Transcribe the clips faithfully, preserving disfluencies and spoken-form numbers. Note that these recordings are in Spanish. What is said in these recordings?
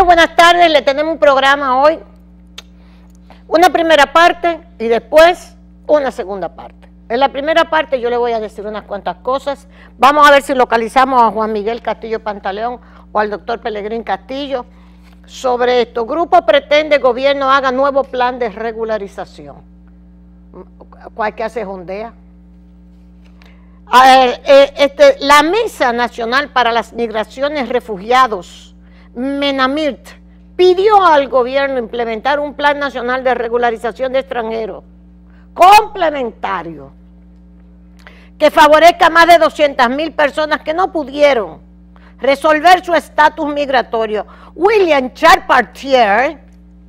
buenas tardes. Le tenemos un programa hoy. Una primera parte y después una segunda parte. En la primera parte yo le voy a decir unas cuantas cosas. Vamos a ver si localizamos a Juan Miguel Castillo Pantaleón o al doctor Pelegrín Castillo sobre esto. Grupo pretende gobierno haga nuevo plan de regularización. ¿Cuál que hace Jondea? Eh, eh, este, la Mesa Nacional para las Migraciones Refugiados, MENAMIRT, pidió al gobierno implementar un plan nacional de regularización de extranjeros complementario que favorezca a más de doscientas mil personas que no pudieron resolver su estatus migratorio. William Charpentier,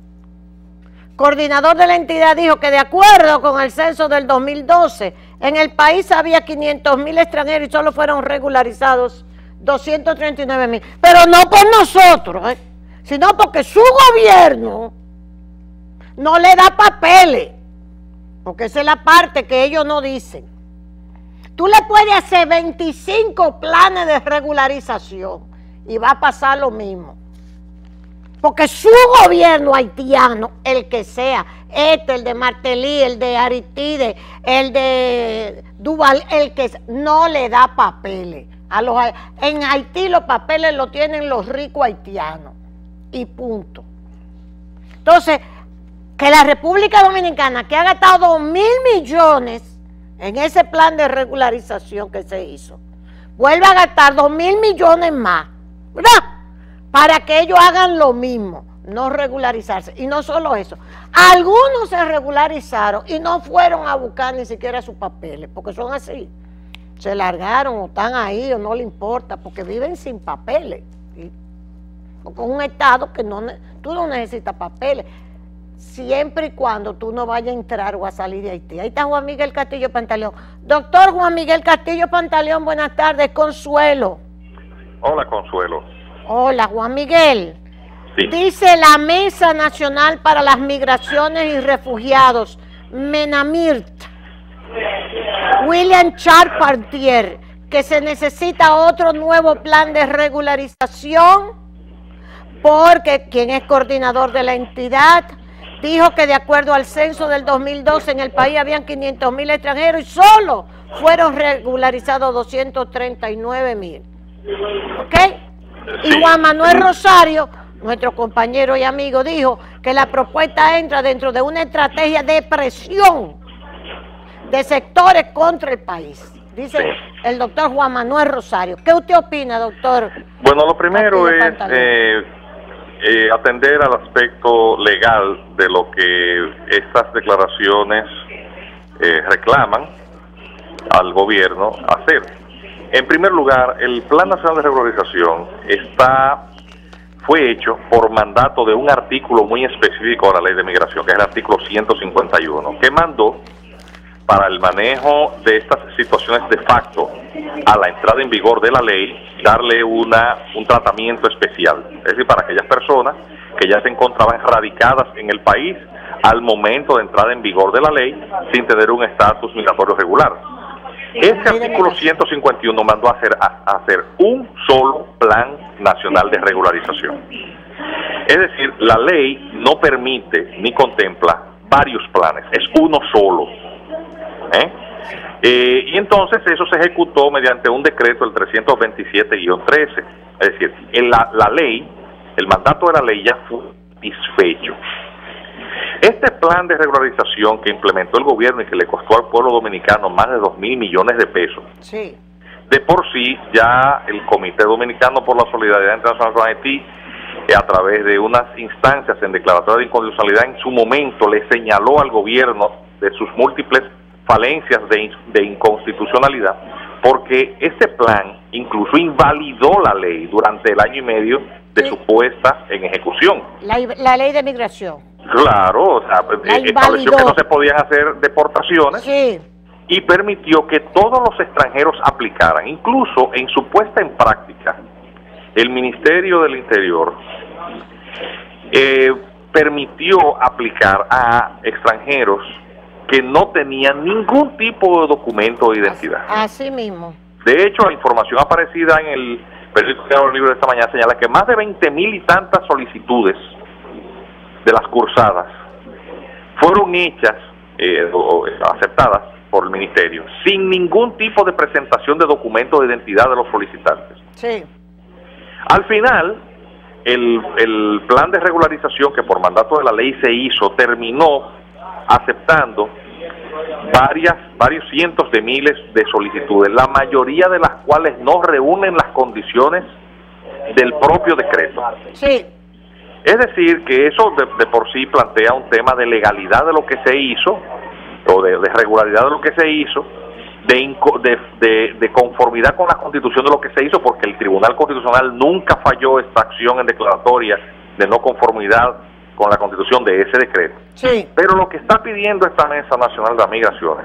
coordinador de la entidad, dijo que de acuerdo con el censo del dos mil doce, en el país había quinientos mil extranjeros y solo fueron regularizados doscientos treinta y nueve mil. Pero no por nosotros, ¿eh? sino porque su gobierno no le da papeles, porque esa es la parte que ellos no dicen. Tú le puedes hacer veinticinco planes de regularización y va a pasar lo mismo. Porque su gobierno haitiano, el que sea, este, el de Martelly, el de Aritide, el de Duval, el que no le da papeles. A los, en Haití los papeles los tienen los ricos haitianos. Y punto. Entonces, que la República Dominicana, que ha gastado dos mil millones en ese plan de regularización que se hizo, vuelve a gastar dos mil millones más, ¿verdad? Para que ellos hagan lo mismo, no regularizarse. Y no solo eso, algunos se regularizaron y no fueron a buscar ni siquiera sus papeles, porque son así. Se largaron o están ahí o no le importa, porque viven sin papeles. ¿Sí? Con un estado que no, tú no necesitas papeles, siempre y cuando tú no vayas a entrar o a salir de Haití. Ahí está Juan Miguel Castillo Pantaleón. Doctor Juan Miguel Castillo Pantaleón, buenas tardes. Consuelo. Hola, Consuelo. Hola, Juan Miguel. Sí. Dice la Mesa Nacional para las Migraciones y Refugiados, MENAMIRT, William Charpentier, que se necesita otro nuevo plan de regularización porque quien es coordinador de la entidad dijo que de acuerdo al censo del dos mil doce en el país habían quinientos mil extranjeros y solo fueron regularizados doscientos treinta y nueve mil. ¿Ok? Y Juan Manuel Rosario, nuestro compañero y amigo, dijo que la propuesta entra dentro de una estrategia de presión de sectores contra el país. Dice sí. el doctor Juan Manuel Rosario. ¿Qué usted opina, doctor? Bueno, lo primero es eh, eh, atender al aspecto legal de lo que estas declaraciones eh, reclaman al gobierno hacer. En primer lugar, el Plan Nacional de Regularización está, fue hecho por mandato de un artículo muy específico de la Ley de Migración, que es el artículo ciento cincuenta y uno, que mandó para el manejo de estas situaciones de facto a la entrada en vigor de la ley, darle una, un tratamiento especial, es decir, para aquellas personas que ya se encontraban radicadas en el país al momento de entrada en vigor de la ley sin tener un estatus migratorio regular. Este artículo ciento cincuenta y uno mandó a hacer, a, a hacer un solo plan nacional de regularización. Es decir, la ley no permite ni contempla varios planes, es uno solo. ¿Eh? Eh, y entonces eso se ejecutó mediante un decreto, el trescientos veintisiete guión trece. Es decir, en la, la ley, el mandato de la ley ya fue satisfecho. Este plan de regularización que implementó el gobierno y que le costó al pueblo dominicano más de dos mil millones de pesos, sí. de por sí ya el Comité Dominicano por la Solidaridad Internacional con Haití, eh, a través de unas instancias en declaratoria de inconstitucionalidad, en su momento le señaló al gobierno de sus múltiples falencias de, de inconstitucionalidad, porque ese plan incluso invalidó la ley durante el año y medio de sí. su puesta en ejecución. La, la ley de migración. Claro, o sea, estableció que no se podían hacer deportaciones sí. y permitió que todos los extranjeros aplicaran. Incluso en su puesta en práctica, el Ministerio del Interior eh, permitió aplicar a extranjeros que no tenían ningún tipo de documento de identidad. Así mismo. De hecho, la información aparecida en el periódico Diario Libre de esta mañana señala que más de veinte mil y tantas solicitudes de las cursadas fueron hechas eh, o aceptadas por el ministerio sin ningún tipo de presentación de documento de identidad de los solicitantes. Sí. Al final, el, el plan de regularización que por mandato de la ley se hizo terminó aceptando varias, varios cientos de miles de solicitudes, la mayoría de las cuales no reúnen las condiciones del propio decreto. Sí. Es decir, que eso de, de por sí plantea un tema de legalidad de lo que se hizo, o de, de regularidad de lo que se hizo, de, inco, de, de, de conformidad con la Constitución de lo que se hizo, porque el Tribunal Constitucional nunca falló esta acción en declaratoria de no conformidad con la Constitución de ese decreto. Sí. Pero lo que está pidiendo esta Mesa Nacional de Migraciones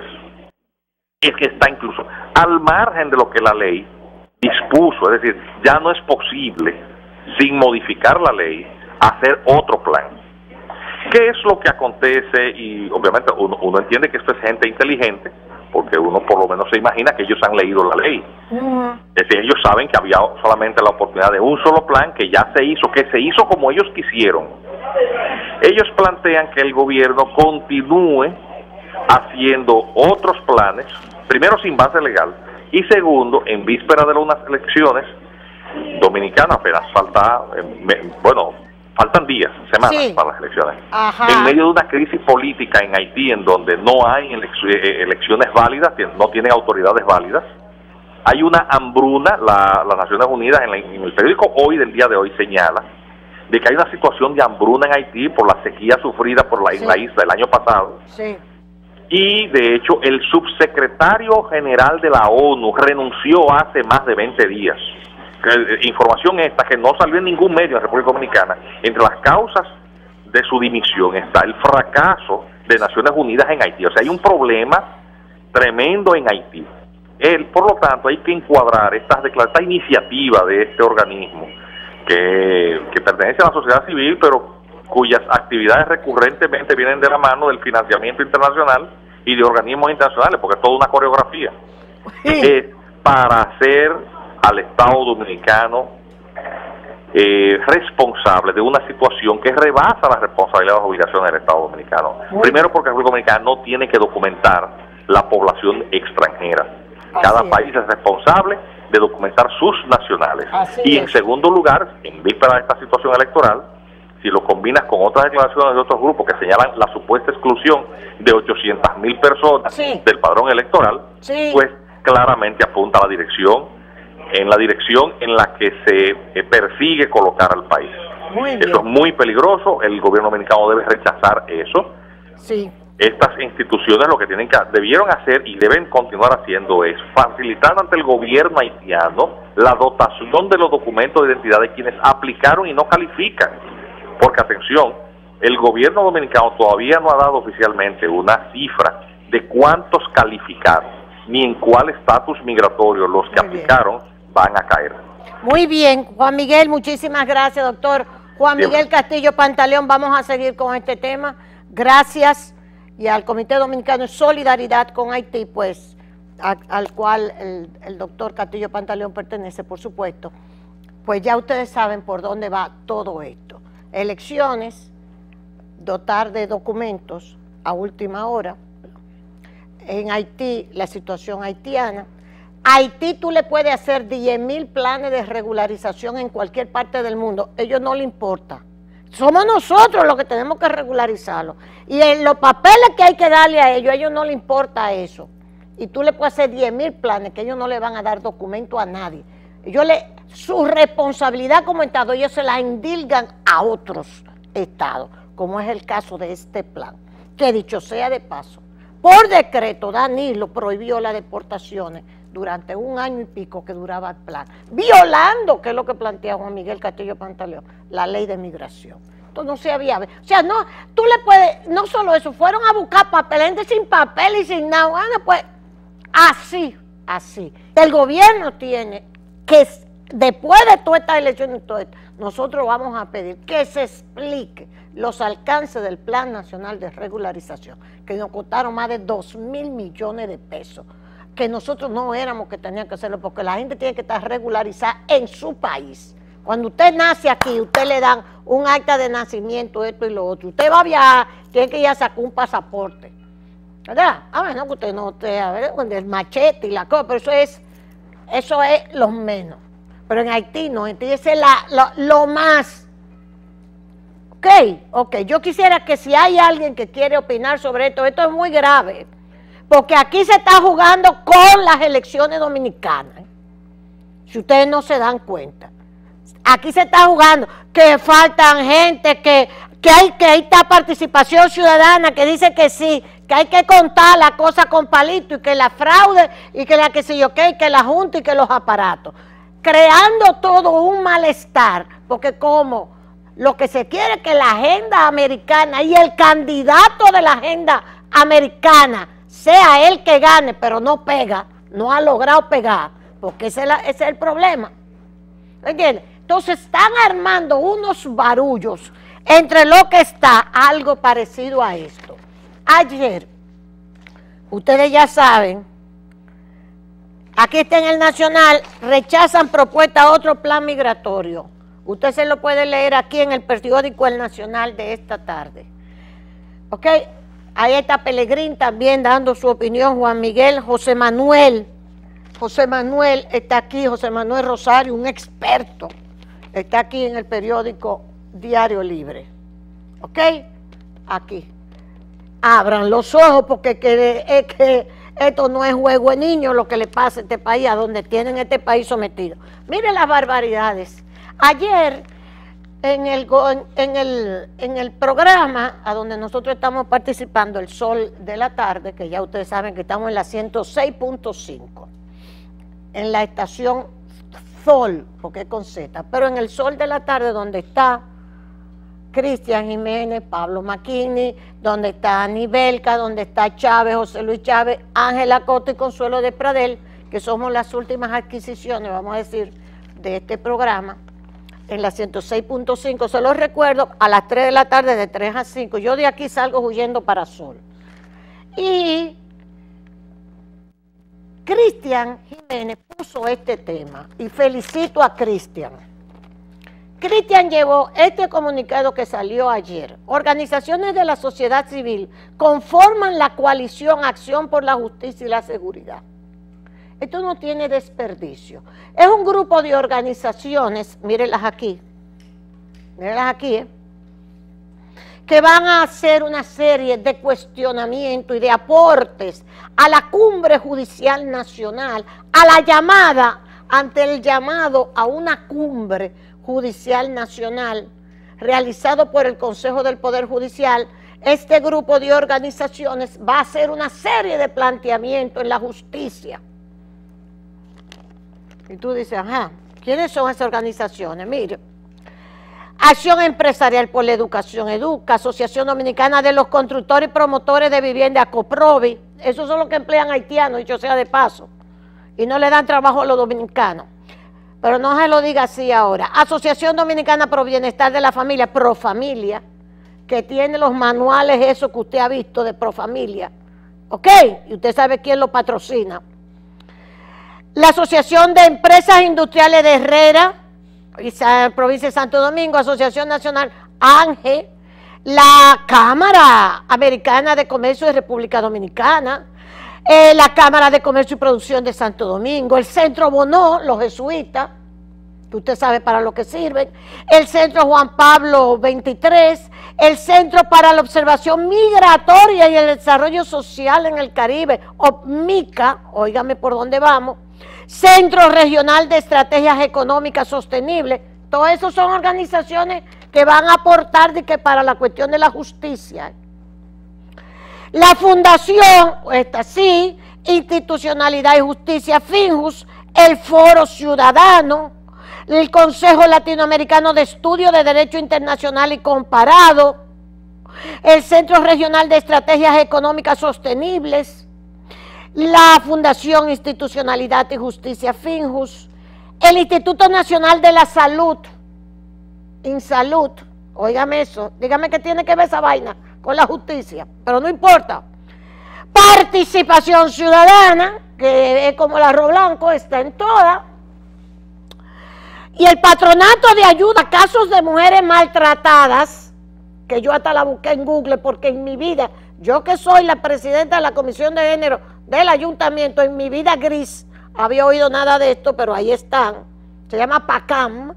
es que está incluso al margen de lo que la ley dispuso, es decir, ya no es posible, sin modificar la ley, hacer otro plan. ¿Qué es lo que acontece? Y obviamente uno, uno entiende que esto es gente inteligente, porque uno por lo menos se imagina que ellos han leído la ley. Uh-huh. Es decir, ellos saben que había solamente la oportunidad de un solo plan que ya se hizo, que se hizo como ellos quisieron. Ellos plantean que el gobierno continúe haciendo otros planes, primero sin base legal, y segundo, en víspera de unas elecciones dominicanas, apenas falta, eh, bueno, faltan días, semanas sí. para las elecciones. Ajá. En medio de una crisis política en Haití, en donde no hay elecciones válidas, no tienen autoridades válidas, hay una hambruna, la, las Naciones Unidas en, la, en el periódico Hoy del día de hoy señala de que hay una situación de hambruna en Haití por la sequía sufrida por la, sí. en la isla el año pasado. Sí. Y de hecho el subsecretario general de la ONU renunció hace más de veinte días. Información esta que no salió en ningún medio en República Dominicana. Entre las causas de su dimisión está el fracaso de Naciones Unidas en Haití. O sea, hay un problema tremendo en Haití. Él, por lo tanto, hay que encuadrar estas esta iniciativa de este organismo que, que pertenece a la sociedad civil, pero cuyas actividades recurrentemente vienen de la mano del financiamiento internacional y de organismos internacionales, porque es toda una coreografía. Sí. Es para hacer al Estado Dominicano eh, responsable de una situación que rebasa la responsabilidad de las obligaciones del Estado Dominicano. Muy Primero porque la República Dominicana no tiene que documentar la población extranjera. Cada Así país es. es responsable de documentar sus nacionales. Así y en es. segundo lugar, en víspera de esta situación electoral, si lo combinas con otras declaraciones de otros grupos que señalan la supuesta exclusión de ochocientas mil personas sí. del padrón electoral, sí. pues claramente apunta a la dirección en la dirección en la que se eh, persigue colocar al país. Muy bien. Eso es muy peligroso, el gobierno dominicano debe rechazar eso. Sí. Estas instituciones lo que tienen que debieron hacer y deben continuar haciendo es facilitar ante el gobierno haitiano la dotación de los documentos de identidad de quienes aplicaron y no califican. Porque atención, el gobierno dominicano todavía no ha dado oficialmente una cifra de cuántos calificaron, ni en cuál estatus migratorio los que Muy aplicaron bien. van a caer. Muy bien, Juan Miguel, muchísimas gracias, doctor. Juan Miguel Siempre. Castillo Pantaleón, vamos a seguir con este tema. Gracias. Y al Comité Dominicano de Solidaridad con Haití, pues, a, al cual el, el doctor Castillo Pantaleón pertenece, por supuesto, pues ya ustedes saben por dónde va todo esto. Elecciones, dotar de documentos a última hora. En Haití, la situación haitiana. Haití tú le puedes hacer diez mil planes de regularización en cualquier parte del mundo. A ellos no les importa. Somos nosotros los que tenemos que regularizarlo. Y en los papeles que hay que darle a ellos, a ellos no les importa eso. Y tú le puedes hacer diez mil planes que ellos no le van a dar documento a nadie. Ellos le, su responsabilidad como Estado, ellos se la endilgan a otros estados, como es el caso de este plan. Que dicho sea de paso, por decreto, Danilo prohibió las deportaciones durante un año y pico que duraba el plan, violando, que es lo que plantea Juan Miguel Castillo Pantaleón, la ley de migración. Entonces no se había, o sea, no, tú le puedes, no solo eso, fueron a buscar papel, gente sin papel y sin nada, bueno, pues, así, así. El gobierno tiene que, después de todas estas elecciones y todo esto, nosotros vamos a pedir que se explique los alcances del Plan Nacional de Regularización, que nos costaron más de dos mil millones de pesos. que nosotros no éramos que tenían que hacerlo, porque la gente tiene que estar regularizada en su país. Cuando usted nace aquí, usted le dan un acta de nacimiento, esto y lo otro. Usted va a viajar, tiene que ir a sacar un pasaporte, ¿verdad? A menos que usted no esté, a ver, con el machete y la cosa, pero eso es, eso es lo menos. Pero en Haití no, en Haití es la, lo, lo más. Ok, ok, yo quisiera que si hay alguien que quiere opinar sobre esto, esto es muy grave, porque aquí se está jugando con las elecciones dominicanas, ¿eh? Si ustedes no se dan cuenta. Aquí se está jugando, que faltan gente, que, que, hay, que hay esta participación ciudadana que dice que sí, que hay que contar la cosa con palito y que la fraude y que la que sé yo qué, y que la junta y que los aparatos. Creando todo un malestar, porque como lo que se quiere es que la agenda americana y el candidato de la agenda americana sea el que gane, pero no pega, no ha logrado pegar, porque ese es, la, ese es el problema. ¿Entiendes? Entonces están armando unos barullos entre lo que está algo parecido a esto. Ayer, ustedes ya saben, aquí está en el Nacional, rechazan propuesta a otro plan migratorio. Usted se lo puede leer aquí en el periódico El Nacional de esta tarde. ¿Ok? Ahí está Pelegrín también dando su opinión, Juan Miguel, José Manuel. José Manuel está aquí, José Manuel Rosario, un experto. Está aquí en el periódico Diario Libre. ¿Ok? Aquí. Abran los ojos porque que, es que esto no es juego de niños lo que le pasa a este país, a donde tienen este país sometido. Miren las barbaridades. Ayer, en el, en, el, en el programa a donde nosotros estamos participando, El Sol de la Tarde, que ya ustedes saben que estamos en la ciento seis punto cinco, en la estación Sol, porque es con Z, pero en El Sol de la Tarde, donde está Cristian Jiménez, Pablo Maquini, donde está Anibelca, donde está Chávez, José Luis Chávez, Ángela Coto y Consuelo de Pradel, que somos las últimas adquisiciones, vamos a decir, de este programa, en la ciento seis punto cinco, se los recuerdo, a las tres de la tarde, de tres a cinco, yo de aquí salgo huyendo para Sol. Y Cristian Jiménez puso este tema, y felicito a Cristian. Cristian llevó este comunicado que salió ayer. Organizaciones de la sociedad civil conforman la coalición Acción por la Justicia y la Seguridad. Esto no tiene desperdicio. Es un grupo de organizaciones, mírenlas aquí, mírenlas aquí, ¿eh? que van a hacer una serie de cuestionamientos y de aportes a la Cumbre Judicial Nacional, a la llamada, ante el llamado a una Cumbre Judicial Nacional realizado por el Consejo del Poder Judicial. Este grupo de organizaciones va a hacer una serie de planteamientos en la justicia. Y tú dices, ajá, ¿quiénes son esas organizaciones? Mire, Acción Empresarial por la Educación, EDUCA, Asociación Dominicana de los Constructores y Promotores de Vivienda, ACOPROVI, esos son los que emplean haitianos, dicho sea de paso, y no le dan trabajo a los dominicanos. Pero no se lo diga así ahora. Asociación Dominicana Pro Bienestar de la Familia, Profamilia, que tiene los manuales esos que usted ha visto de Profamilia, ¿ok? Y usted sabe quién lo patrocina. La Asociación de Empresas Industriales de Herrera, provincia de Santo Domingo, Asociación Nacional ANGE, la Cámara Americana de Comercio de República Dominicana, eh, la Cámara de Comercio y Producción de Santo Domingo, el Centro Bonó, los jesuitas, que usted sabe para lo que sirven, el Centro Juan Pablo veintitrés, el Centro para la Observación Migratoria y el Desarrollo Social en el Caribe, O M I C A, óigame por dónde vamos, Centro Regional de Estrategias Económicas Sostenibles, todas esas son organizaciones que van a aportar de que para la cuestión de la justicia. La Fundación, esta sí, Institucionalidad y Justicia, FINJUS, el Foro Ciudadano, el Consejo Latinoamericano de Estudio de Derecho Internacional y Comparado, el Centro Regional de Estrategias Económicas Sostenibles, la Fundación Institucionalidad y Justicia, FINJUS, el Instituto Nacional de la Salud, INSALUD, óigame eso, dígame que tiene que ver esa vaina con la justicia, pero no importa. Participación Ciudadana, que es como el arroz blanco, está en todas. Y el Patronato de Ayuda a Casos de Mujeres Maltratadas, que yo hasta la busqué en Google, porque en mi vida, yo que soy la presidenta de la Comisión de Género del Ayuntamiento, en mi vida gris, había oído nada de esto, pero ahí están. Se llama PACAM.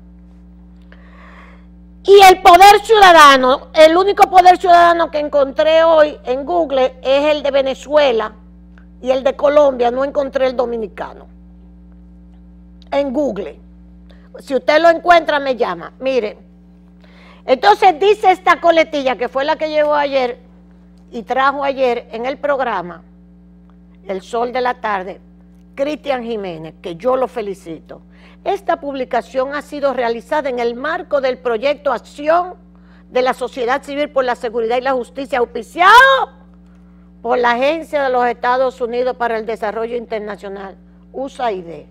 Y el Poder Ciudadano, el único Poder Ciudadano que encontré hoy en Google es el de Venezuela y el de Colombia, no encontré el dominicano. En Google. Si usted lo encuentra, me llama. Mire, entonces dice esta coletilla, que fue la que llevó ayer y trajo ayer en el programa El Sol de la Tarde, Cristian Jiménez, que yo lo felicito. Esta publicación ha sido realizada en el marco del proyecto Acción de la Sociedad Civil por la Seguridad y la Justicia, auspiciado por la Agencia de los Estados Unidos para el Desarrollo Internacional, U S A I D.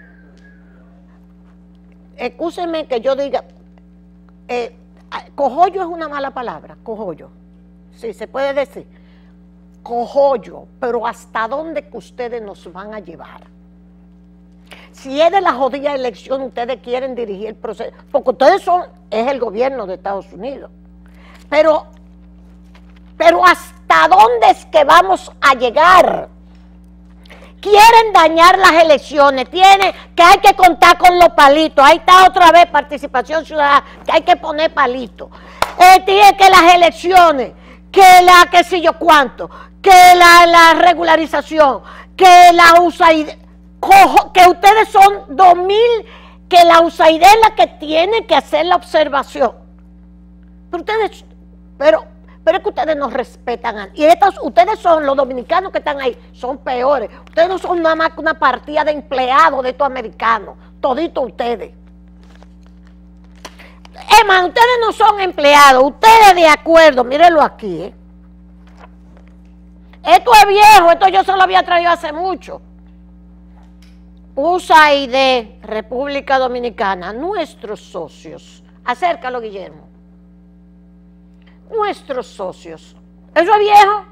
Excúsenme que yo diga, eh, cojollo es una mala palabra, cojollo, sí, se puede decir, cojollo, pero ¿hasta dónde que ustedes nos van a llevar? Si es de la jodida elección, ustedes quieren dirigir el proceso, porque ustedes son, es el gobierno de Estados Unidos, pero, pero ¿hasta dónde es que vamos a llegar? Quieren dañar las elecciones, tiene que hay que contar con los palitos, ahí está otra vez Participación Ciudadana, que hay que poner palitos, eh, tiene que las elecciones, que la qué sé yo cuánto, que la, la regularización, que la U S A I D, cojo, que ustedes son dos mil, que la U S A I D es la que tiene que hacer la observación. Pero ustedes, pero, pero es que ustedes no respetan. Y estos, ustedes son, los dominicanos que están ahí, son peores. Ustedes no son nada más que una partida de empleados de estos americanos, toditos ustedes. Es más, ustedes no son empleados, ustedes de acuerdo, mírenlo aquí, ¿eh? Esto es viejo, esto yo se lo había traído hace mucho. U S A I D, República Dominicana, nuestros socios, acércalo Guillermo, nuestros socios, ¿eso es viejo?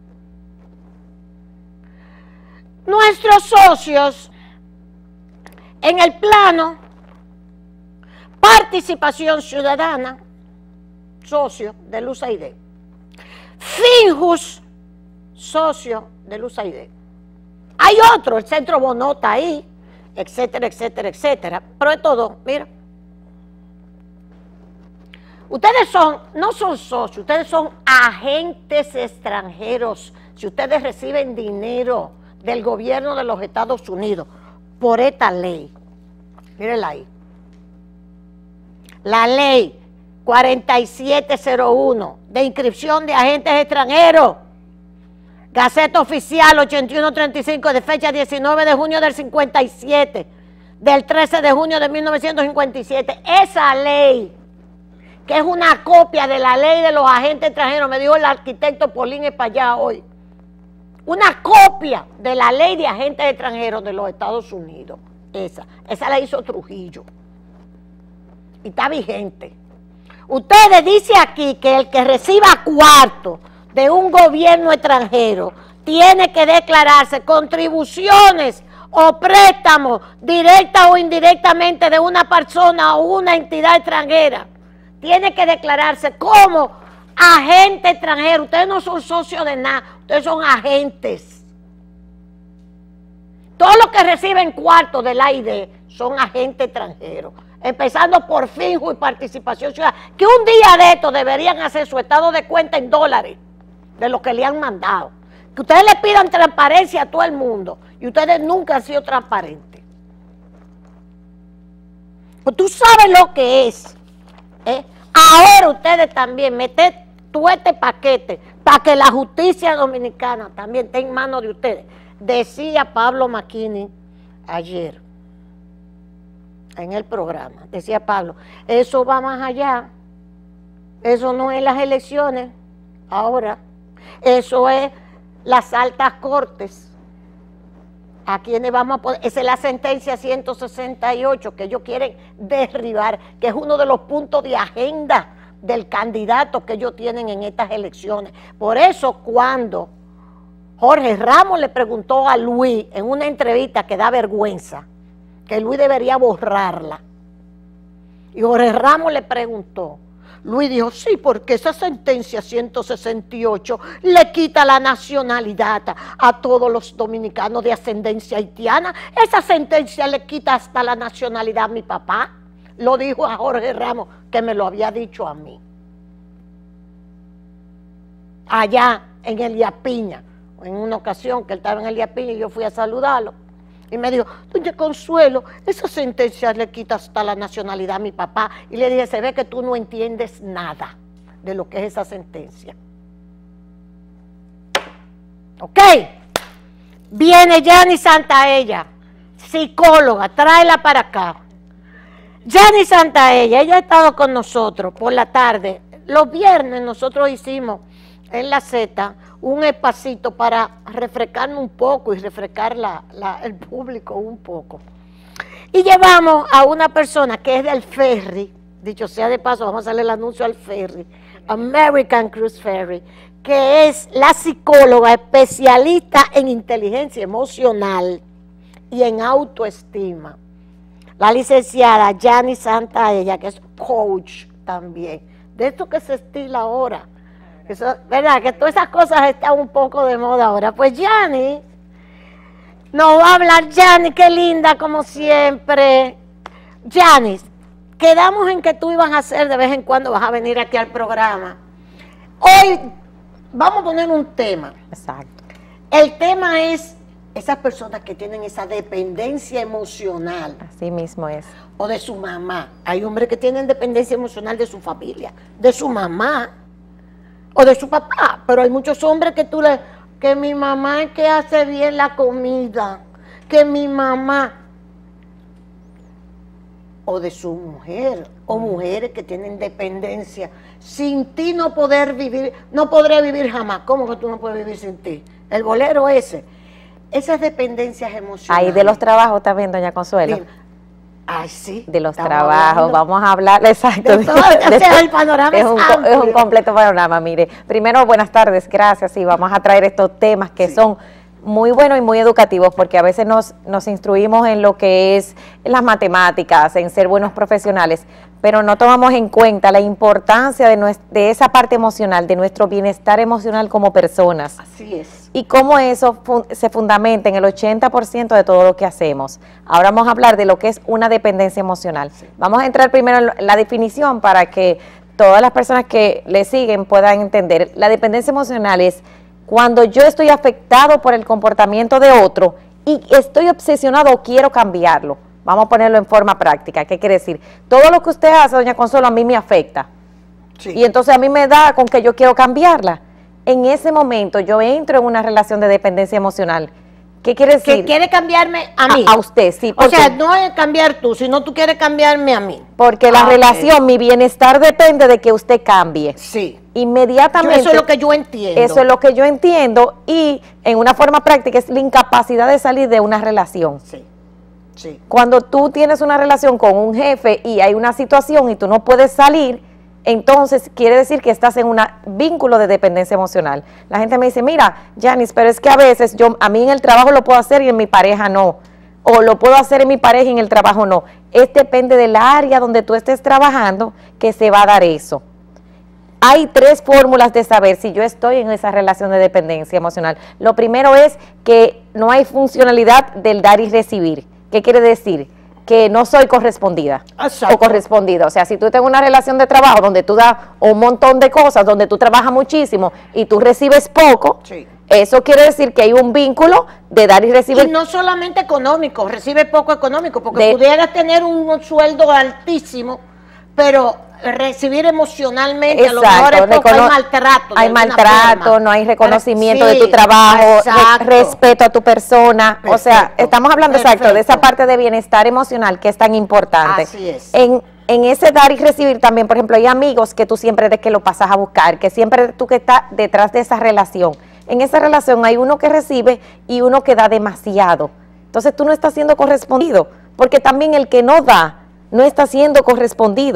Nuestros socios en el plano Participación Ciudadana, socio del U S A I D, Finjus, socio del U S A I D, hay otro, el Centro Bonota ahí, etcétera, etcétera, etcétera, pero de todo, mira, ustedes son, no son socios, ustedes son agentes extranjeros, si ustedes reciben dinero del gobierno de los Estados Unidos por esta ley, mírenla ahí, la ley cuarenta y siete cero uno de inscripción de agentes extranjeros, Gaceta Oficial ochenta y uno treinta y cinco de fecha diecinueve de junio del cincuenta y siete, del trece de junio de mil novecientos cincuenta y siete. Esa ley, que es una copia de la ley de los agentes extranjeros, me dijo el arquitecto Polín Espallá hoy, una copia de la ley de agentes extranjeros de los Estados Unidos. Esa, esa la hizo Trujillo. Y está vigente. Ustedes dicen aquí que el que reciba cuarto de un gobierno extranjero tiene que declararse contribuciones o préstamos directa o indirectamente de una persona o una entidad extranjera. Tiene que declararse como agente extranjero. Ustedes no son socios de nada, ustedes son agentes. Todos los que reciben cuarto del A I D son agentes extranjeros, empezando por Finjo y Participación Ciudadana, que un día de esto deberían hacer su estado de cuenta en dólares de lo que le han mandado. Que ustedes le pidan transparencia a todo el mundo y ustedes nunca han sido transparentes. Pues tú sabes lo que es, ¿eh? Ahora ustedes también meten todo este paquete para que la justicia dominicana también esté en manos de ustedes. Decía Pablo McKinney ayer en el programa, decía Pablo, eso va más allá, eso no es las elecciones ahora, eso es las altas cortes, a quienes vamos a poder, esa es la sentencia ciento sesenta y ocho que ellos quieren derribar, que es uno de los puntos de agenda del candidato que ellos tienen en estas elecciones. Por eso cuando Jorge Ramos le preguntó a Luis en una entrevista que da vergüenza, que Luis debería borrarla. Y Jorge Ramos le preguntó, Luis dijo, sí, porque esa sentencia ciento sesenta y ocho le quita la nacionalidad a todos los dominicanos de ascendencia haitiana. Esa sentencia le quita hasta la nacionalidad a mi papá. Lo dijo a Jorge Ramos, que me lo había dicho a mí. Allá en Elías Piña, en una ocasión que él estaba en Elías Piña y yo fui a saludarlo. Y me dijo, doña Consuelo, esa sentencia le quita hasta la nacionalidad a mi papá. Y le dije, se ve que tú no entiendes nada de lo que es esa sentencia. ¿Ok? Viene Yanni Santaella, psicóloga, tráela para acá. Yanni Santaella, ella ha estado con nosotros por la tarde. Los viernes nosotros hicimos en la Z un espacito para refrescarnos un poco y refrescar la, la, el público un poco. Y llevamos a una persona que es del ferry, dicho sea de paso, vamos a hacerle el anuncio al ferry, American Cruise Ferry, que es la psicóloga especialista en inteligencia emocional y en autoestima. La licenciada Yanni Santaella, que es coach también, de esto que se estila ahora. Eso, ¿verdad? Que todas esas cosas están un poco de moda ahora. Pues Yanni nos va a hablar. Yanni, qué linda como siempre. Yanni, quedamos en que tú ibas a hacer de vez en cuando, vas a venir aquí al programa. Hoy vamos a poner un tema. Exacto. El tema es esas personas que tienen esa dependencia emocional. Así mismo es. O de su mamá. Hay hombres que tienen dependencia emocional de su familia, de su mamá o de su papá, pero hay muchos hombres que tú le, que mi mamá es que hace bien la comida, que mi mamá, o de su mujer, o mujeres que tienen dependencia, sin ti no poder vivir, no podré vivir jamás. ¿Cómo que tú no puedes vivir sin ti? El bolero ese, esas dependencias emocionales. Ahí de los trabajos también, doña Consuelo. De, ay, sí. De los trabajos, vamos a hablar, exacto. De todo, de, o sea, el panorama es, un, es un completo panorama, mire. Primero, buenas tardes, gracias, y vamos a traer estos temas que sí. son muy buenos y muy educativos, porque a veces nos, nos instruimos en lo que es las matemáticas, en ser buenos profesionales, pero no tomamos en cuenta la importancia de, nuestra, de esa parte emocional, de nuestro bienestar emocional como personas. Así es. Y cómo eso fun se fundamenta en el ochenta por ciento de todo lo que hacemos. Ahora vamos a hablar de lo que es una dependencia emocional. Sí. Vamos a entrar primero en la definición para que todas las personas que le siguen puedan entender. La dependencia emocional es cuando yo estoy afectado por el comportamiento de otro y estoy obsesionado o quiero cambiarlo. Vamos a ponerlo en forma práctica. ¿Qué quiere decir? Todo lo que usted hace, doña Consuelo, a mí me afecta. Sí. Y entonces a mí me da con que yo quiero cambiarla. En ese momento yo entro en una relación de dependencia emocional. ¿Qué quiere decir? Que quiere cambiarme a mí. A, a usted, sí. O sea, no es cambiar tú, sino tú quieres cambiarme a mí. Porque la ah, relación, okay. mi bienestar depende de que usted cambie. Sí. Inmediatamente. Yo, eso es lo que yo entiendo. Eso es lo que yo entiendo y en una forma práctica es la incapacidad de salir de una relación. Sí. Sí. Cuando tú tienes una relación con un jefe y hay una situación y tú no puedes salir, entonces quiere decir que estás en un vínculo de dependencia emocional. La gente me dice, mira, Yanis, pero es que a veces yo a mí en el trabajo lo puedo hacer y en mi pareja no. O lo puedo hacer en mi pareja y en el trabajo no. Es depende del área donde tú estés trabajando que se va a dar eso. Hay tres fórmulas de saber si yo estoy en esa relación de dependencia emocional. Lo primero es que no hay funcionalidad del dar y recibir. ¿Qué quiere decir? Que no soy correspondida. Exacto. O correspondida. O sea, si tú tienes una relación de trabajo donde tú das un montón de cosas, donde tú trabajas muchísimo y tú recibes poco, sí. Eso quiere decir que hay un vínculo de dar y recibir. Y no solamente económico, recibe poco económico, porque de, pudieras tener un sueldo altísimo, pero recibir emocionalmente, exacto, a lo mejor es porque hay maltrato. Hay maltrato, no hay reconocimiento sí, de tu trabajo, re, respeto a tu persona. Perfecto, o sea, estamos hablando perfecto. exacto de esa parte de bienestar emocional que es tan importante. Así es. En, en ese dar y recibir también, por ejemplo, hay amigos que tú siempre de que lo pasas a buscar, que siempre tú que estás detrás de esa relación. En esa relación hay uno que recibe y uno que da demasiado. Entonces tú no estás siendo correspondido, porque también el que no da no está siendo correspondido.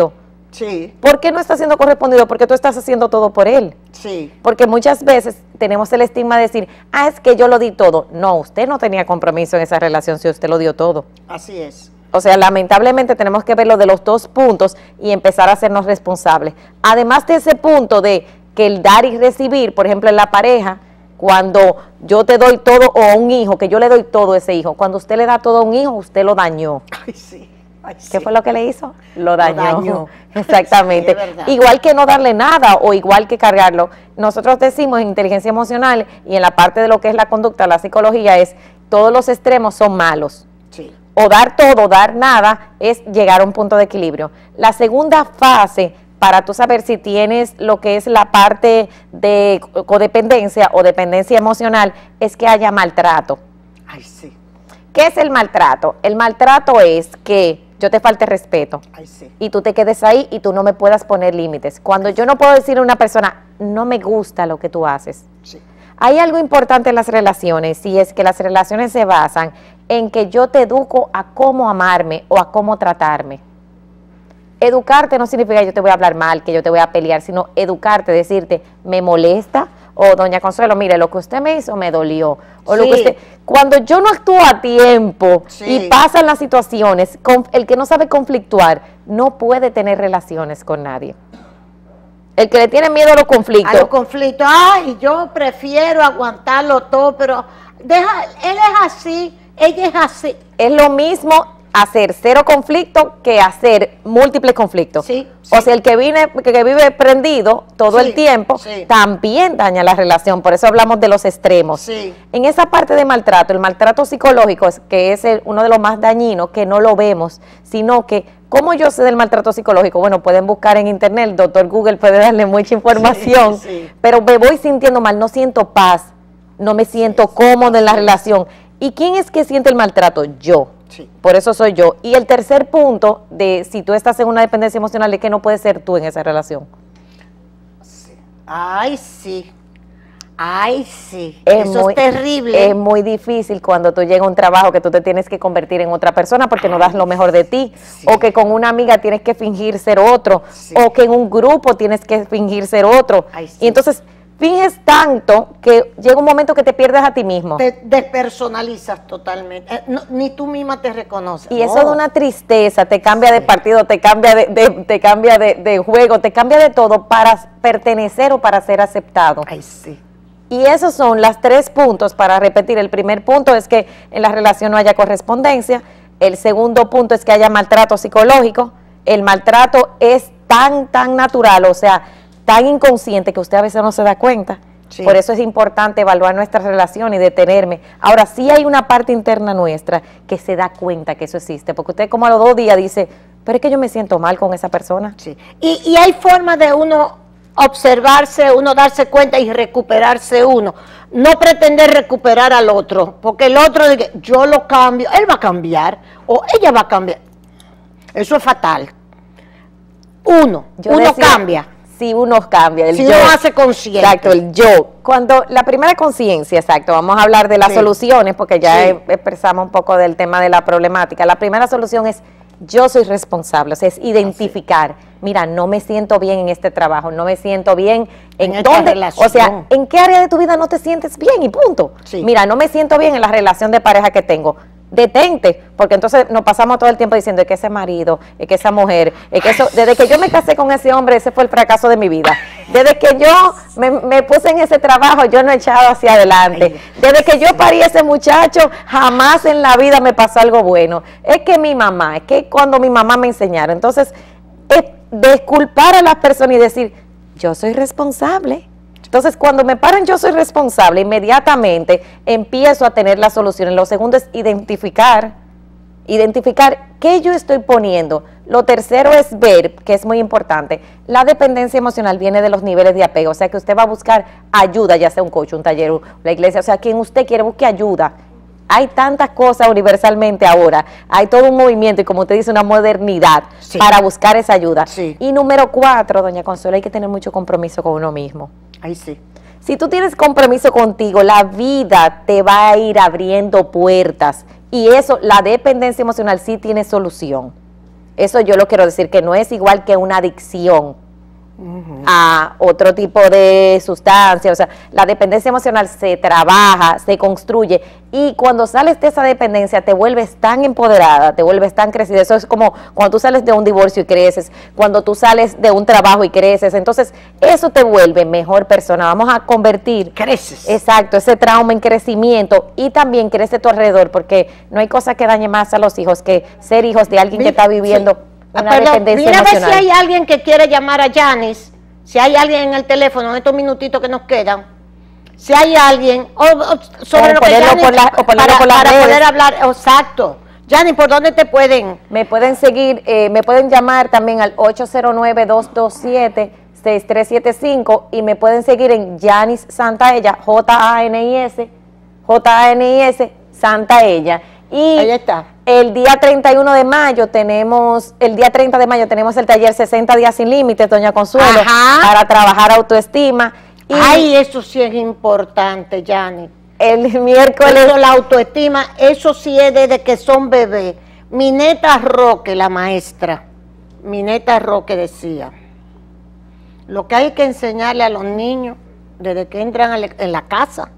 Sí. ¿Por qué no está siendo correspondido? Porque tú estás haciendo todo por él. Sí. Porque muchas veces tenemos el estigma de decir, ah, es que yo lo di todo. No, usted no tenía compromiso en esa relación si usted lo dio todo. Así es. O sea, lamentablemente tenemos que verlo de los dos puntos y empezar a hacernos responsables. Además de ese punto de que el dar y recibir, por ejemplo, en la pareja, cuando yo te doy todo, o a un hijo, que yo le doy todo a ese hijo, cuando usted le da todo a un hijo, usted lo dañó. Ay, sí. Ay, sí. ¿Qué fue lo que le hizo? Lo dañó. Lo dañó. Exactamente. Sí, igual que no darle nada o igual que cargarlo. Nosotros decimos en inteligencia emocional y en la parte de lo que es la conducta, la psicología, es todos los extremos son malos. Sí. O dar todo, o dar nada, es llegar a un punto de equilibrio. La segunda fase, para tú saber si tienes lo que es la parte de codependencia o dependencia emocional, es que haya maltrato. Ay, sí. ¿Qué es el maltrato? El maltrato es que yo te falte respeto. Ay, sí. Y tú te quedes ahí y tú no me puedas poner límites. Cuando yo no puedo decir a una persona, no me gusta lo que tú haces. Sí. Hay algo importante en las relaciones, y es que las relaciones se basan en que yo te educo a cómo amarme o a cómo tratarme. Educarte no significa que yo te voy a hablar mal, que yo te voy a pelear, sino educarte, decirte, me molesta, o doña Consuelo, mire, lo que usted me hizo me dolió. O Sí. lo que usted, cuando yo no actúo a tiempo Sí. y pasan las situaciones, con, el que no sabe conflictuar no puede tener relaciones con nadie. El que le tiene miedo a los conflictos. A los conflictos. Ay, yo prefiero aguantarlo todo, pero deja, él es así, ella es así. Es lo mismo hacer cero conflicto que hacer múltiples conflictos. Sí, O sí. sea, el que, vive, que vive prendido todo Sí, el tiempo sí. también daña la relación. Por eso hablamos de los extremos. Sí. En esa parte de maltrato, el maltrato psicológico, es, que es el- uno de los más dañinos, que no lo vemos, sino que, ¿cómo yo sé del maltrato psicológico? Bueno, pueden buscar en internet, el doctor Google puede darle mucha información, Sí, sí. pero me voy sintiendo mal, no siento paz, no me siento cómodo en la relación. ¿Y quién es que siente el maltrato? Yo. Sí. Por eso soy yo. Y el tercer punto de si tú estás en una dependencia emocional es que no puedes ser tú en esa relación. Ay, sí. Ay, sí. Es Eso muy- es terrible. Es muy difícil cuando tú llegas a un trabajo que tú te tienes que convertir en otra persona porque no das lo mejor de ti, sí. o que con una amiga tienes que fingir ser otro, Sí. o que en un grupo tienes que fingir ser otro. Ay, sí. Y entonces finges tanto que llega un momento que te pierdes a ti mismo. Te despersonalizas totalmente. Eh, no, ni tú misma te reconoces. Y eso No. de una tristeza, te cambia de partido, te cambia de, de- te cambia de, de juego, te cambia de todo para pertenecer o para ser aceptado. Ay, sí. Y esos son los tres puntos para repetir. El primer punto es que en la relación no haya correspondencia. El segundo punto es que haya maltrato psicológico. El maltrato es tan, tan natural, o sea, tan inconsciente que usted a veces no se da cuenta. Sí. Por eso es importante evaluar nuestra relación y detenerme. Ahora, sí hay una parte interna nuestra que se da cuenta que eso existe, porque usted como a los dos días dice, pero es que yo me siento mal con esa persona. Sí. Y, y hay formas de uno observarse, uno darse cuenta y recuperarse uno. No pretender recuperar al otro, porque el otro dice, yo lo cambio, él va a cambiar o ella va a cambiar. Eso es fatal. Uno, Yo uno decía, cambia. Si uno cambia, el Si yo. uno hace consciente. Exacto, el yo. Cuando la primera conciencia, exacto, vamos a hablar de las Sí. soluciones, porque ya Sí. e- expresamos un poco del tema de la problemática. La primera solución es, yo soy responsable, o sea, es identificar, mira, no me siento bien en este trabajo, no me siento bien en, En esta dónde, relación. o sea, en qué área de tu vida no te sientes bien y punto. Sí. Mira, no me siento bien en la relación de pareja que tengo. Detente, porque entonces nos pasamos todo el tiempo diciendo es que ese marido, es que esa mujer, es que eso, desde que yo me casé con ese hombre, ese fue el fracaso de mi vida. Desde que yo me, me puse en ese trabajo, yo no he echado hacia adelante. Desde que yo parí a ese muchacho, jamás en la vida me pasó algo bueno. Es que mi mamá, es que cuando mi mamá me enseñaron. Entonces, es desculpar a las personas y decir, yo soy responsable. Entonces, cuando me paran, yo soy responsable, inmediatamente empiezo a tener las soluciones. Lo segundo es identificar, identificar qué yo estoy poniendo. Lo tercero es ver, que es muy importante, la dependencia emocional viene de los niveles de apego, o sea que usted va a buscar ayuda, ya sea un coach, un taller, la iglesia, o sea, quien usted quiere, busque ayuda. Hay tantas cosas universalmente ahora, hay todo un movimiento y como usted dice, una modernidad Sí. para buscar esa ayuda. Sí. Y número cuatro, doña Consuelo, hay que tener mucho compromiso con uno mismo. Ahí sí. Si tú tienes compromiso contigo, la vida te va a ir abriendo puertas y eso, la dependencia emocional sí tiene solución. Eso yo lo quiero decir, que no es igual que una adicción uh-huh. a otro tipo de sustancia. O sea, la dependencia emocional se trabaja, se construye, y cuando sales de esa dependencia te vuelves tan empoderada, te vuelves tan crecida. Eso es como cuando tú sales de un divorcio y creces, cuando tú sales de un trabajo y creces. Entonces, eso te vuelve mejor persona. Vamos a convertir... Creces. Exacto, ese trauma en crecimiento, y también crece a tu alrededor, porque no hay cosa que dañe más a los hijos que ser hijos de alguien que está viviendo sí. una Perdón, dependencia mira emocional. Mira a ver si hay alguien que quiere llamar a Yanis, si hay alguien en el teléfono en estos minutitos que nos quedan. Si hay alguien, o, o sobre o lo que Yanis, por la, o para, por las para poder hablar, exacto. Yanis, ¿por dónde te pueden? Me pueden seguir, eh, me pueden llamar también al ocho cero nueve, dos dos siete, seis tres siete cinco, y me pueden seguir en Yanis Santaella, J A N I S, J A N I S, Santaella. Y ahí está. El día treinta y uno de mayo tenemos, el día treinta de mayo tenemos el taller sesenta días sin límites, doña Consuelo, Ajá. para trabajar autoestima. Y ay, eso sí es importante, Yanis. El miércoles... Eso, la autoestima, eso sí es desde que son bebés. Mineta Roque, la maestra, Mineta Roque decía, lo que hay que enseñarle a los niños desde que entran en la casa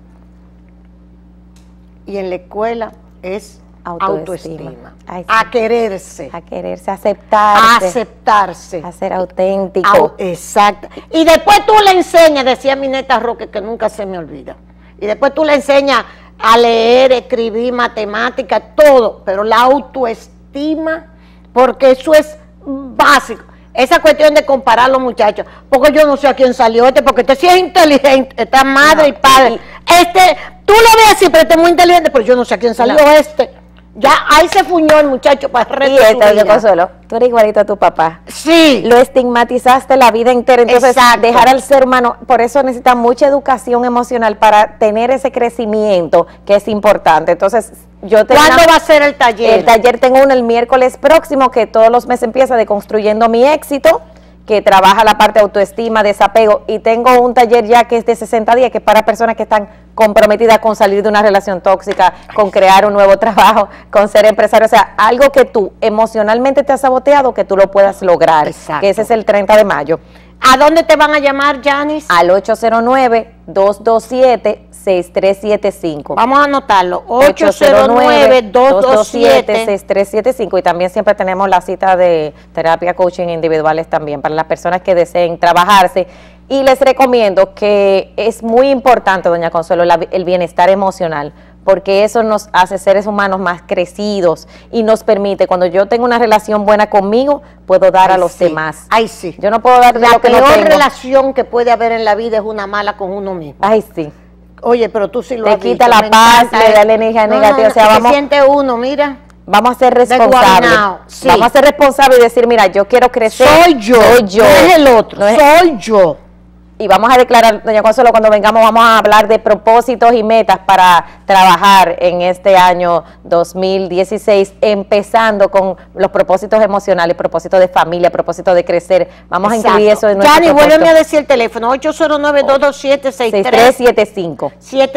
y en la escuela es autoestima, autoestima. Ay, sí. a quererse. A quererse, a aceptarse. A aceptarse. A ser auténtico. A, exacto. Y después tú le enseñas, decía Mineta Roque, que nunca se me olvida, y después tú le enseñas a leer, escribir, matemáticas, todo, pero la autoestima, porque eso es básico. Esa cuestión de comparar a los muchachos, porque yo no sé a quién salió este, porque este sí es inteligente, esta madre no, y padre. Y, este, tú lo ves así, pero este es muy inteligente, pero yo no sé a quién salió no. este. Ya ahí se fuñó el muchacho para el resto de su vida. Consuelo, tú eres igualito a tu papá. Sí. Lo estigmatizaste la vida entera. Entonces, Exacto. dejar al ser humano, por eso necesita mucha educación emocional para tener ese crecimiento que es importante. Entonces, yo tengo... ¿Cuándo va a ser el taller? El taller tengo uno el miércoles próximo, que todos los meses empieza de Construyendo mi Éxito, que trabaja la parte de autoestima, desapego, y tengo un taller ya que es de sesenta días, que es para personas que están comprometidas con salir de una relación tóxica, con crear un nuevo trabajo, con ser empresario, o sea, algo que tú emocionalmente te has saboteado, que tú lo puedas lograr. Exacto. Que ese es el treinta de mayo. ¿A dónde te van a llamar, Yanis? Al ocho cero nueve, dos dos siete, seis tres siete cinco. Vamos a anotarlo, ocho cero nueve, dos dos siete, seis tres siete cinco, y también siempre tenemos la cita de terapia coaching individuales también para las personas que deseen trabajarse. Y les recomiendo que es muy importante, doña Consuelo, la, el bienestar emocional, porque eso nos hace seres humanos más crecidos y nos permite, cuando yo tengo una relación buena conmigo, puedo dar Ay, a los sí. demás. Ay, sí. Yo no puedo dar de la lo que no tengo. La peor relación que puede haber en la vida es una mala con uno mismo. Ay, sí. Oye, pero tú sí lo Te has quita dicho, la paz, le da la energía no, negativa. No, o sea, no, vamos, se siente uno, mira. Vamos a ser responsables. Sí. Vamos a ser responsables y decir, mira, yo quiero crecer. Soy yo. Soy yo. No es el otro, no es, soy yo. Y vamos a declarar, doña Consuelo, cuando vengamos vamos a hablar de propósitos y metas para trabajar en este año dos mil dieciséis, empezando con los propósitos emocionales, propósitos de familia, propósitos de crecer. Vamos Exacto. a incluir eso en nuestro Yanis, vuélveme a decir el teléfono, ocho cero nueve, dos dos siete, seis tres siete cinco.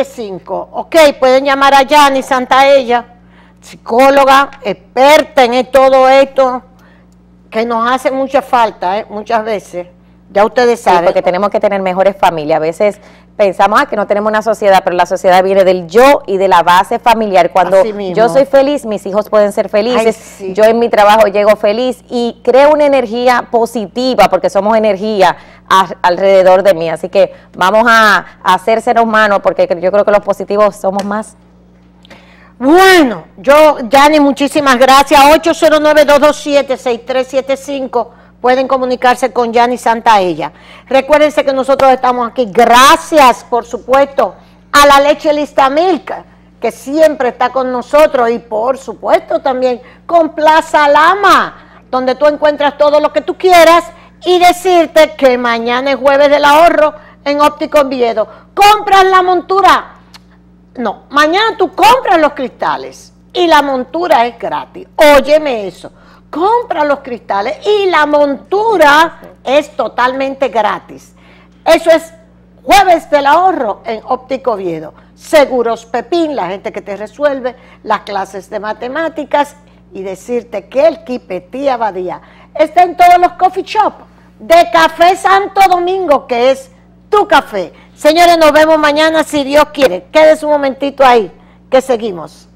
Ok, pueden llamar a Yanis Santaella, psicóloga, experta en todo esto, que nos hace mucha falta, ¿eh? muchas veces. Ya ustedes saben. Sí, porque tenemos que tener mejores familias. A veces pensamos ah, que no tenemos una sociedad, pero la sociedad viene del yo y de la base familiar. Cuando yo soy feliz, mis hijos pueden ser felices. Ay, sí. Yo en mi trabajo llego feliz y creo una energía positiva, porque somos energía a, alrededor de mí. Así que vamos a, a ser seres humanos, porque yo creo que los positivos somos más. Bueno, yo, Yanis, muchísimas gracias. ocho cero nueve, dos dos siete, seis tres siete cinco. Pueden comunicarse con Yanis Santaella. Recuérdense que nosotros estamos aquí. Gracias, por supuesto, a la leche Lista Milk, que siempre está con nosotros. Y, por supuesto, también con Plaza Lama, donde tú encuentras todo lo que tú quieras. Y decirte que mañana es jueves del ahorro en Óptico Oviedo. ¿Compras la montura? No, mañana tú compras los cristales y la montura es gratis. Óyeme eso. Compra los cristales y la montura es totalmente gratis. Eso es jueves del ahorro en Óptico Oviedo. Seguros Pepín, la gente que te resuelve las clases de matemáticas y decirte que el Quipe Tía Badía está en todos los coffee shop de Café Santo Domingo, que es tu café. Señores, nos vemos mañana si Dios quiere. Quédese un momentito ahí, que seguimos.